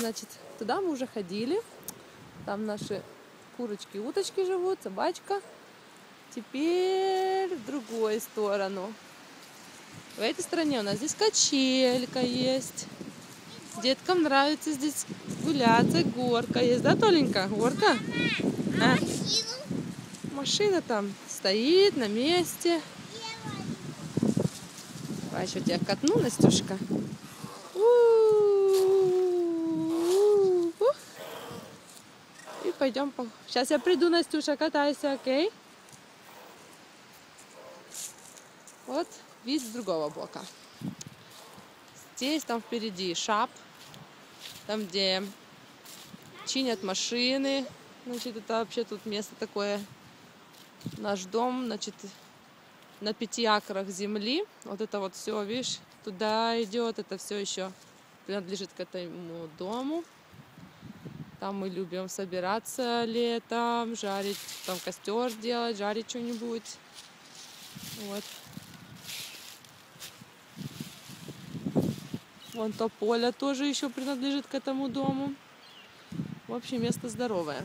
Значит, туда мы уже ходили. Там наши курочки, уточки живут, собачка. Теперь в другую сторону. В этой стороне у нас здесь качелька есть. Деткам нравится здесь гуляться. Горка есть, да, Толенька? Горка? А? Машина там стоит на месте. Давай еще тебя катну, Настюшка. И пойдем. Сейчас я приду, Настюша, катайся, окей? Вот вид с другого бока. Здесь, там впереди шап. Там, где чинят машины. Значит, это вообще тут место такое. Наш дом, значит, на 5 акрах земли. Вот это вот все, видишь, туда идет. Это все еще принадлежит к этому дому. Там мы любим собираться летом, жарить, там костер делать, жарить что-нибудь. Вот. Вон то поле тоже еще принадлежит к этому дому. В общем, место здоровое.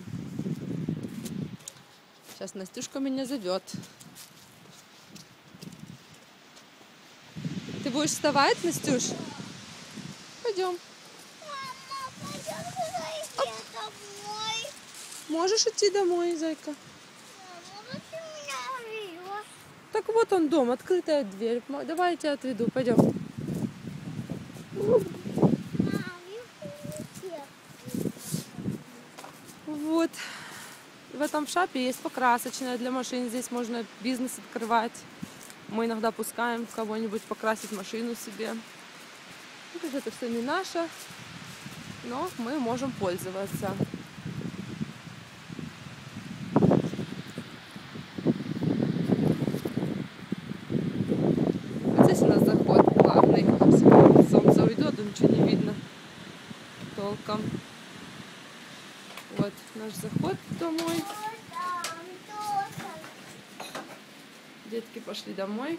Сейчас Настюшка меня зовет. Ты будешь вставать, Настюш? Пойдем. Мама, пойдем домой. Можешь идти домой, зайка? Мама, ты меня ведешь. Так вот он дом, открытая дверь. Давай я тебя отведу, пойдем. Вот. В этом шапе есть покрасочная для машин. Здесь можно бизнес открывать. Мы иногда пускаем кого-нибудь покрасить машину себе. Ну, это все не наше, но мы можем пользоваться. Вот здесь у нас заход главный. Солнце уйдет, и ничего не видно толком. Вот наш заход домой. Детки пошли домой.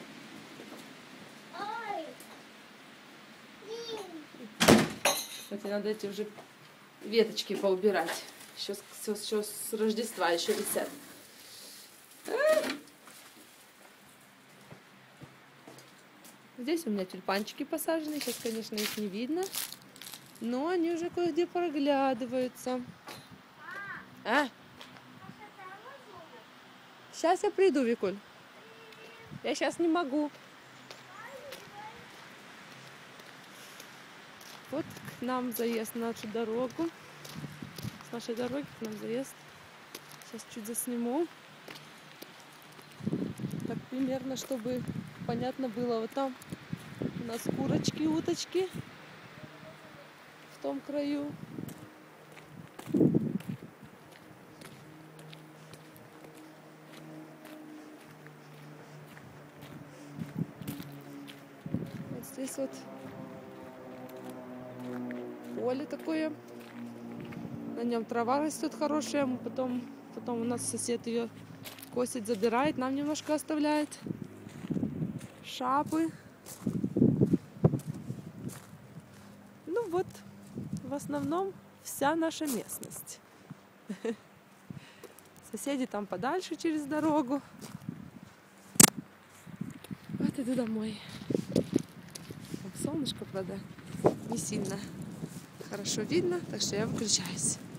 Кстати, надо эти уже веточки поубирать. Еще с Рождества еще висят. Здесь у меня тюльпанчики посажены. Сейчас, конечно, их не видно. Но они уже кое-где проглядываются. А? Сейчас я приду, Викуль. Я сейчас не могу. Вот к нам заезд на нашу дорогу. С нашей дороги к нам заезд. Сейчас чуть засниму. Так примерно, чтобы понятно было. Вот там у нас курочки, уточки. В том краю. Вот здесь вот поле такое. На нем трава растет хорошая. Потом у нас сосед ее косит, забирает. Нам немножко оставляет. Шапы. Ну вот, в основном вся наша местность. Соседи там подальше через дорогу. Вот иду домой. Солнышко, правда, не сильно хорошо видно, так что я выключаюсь.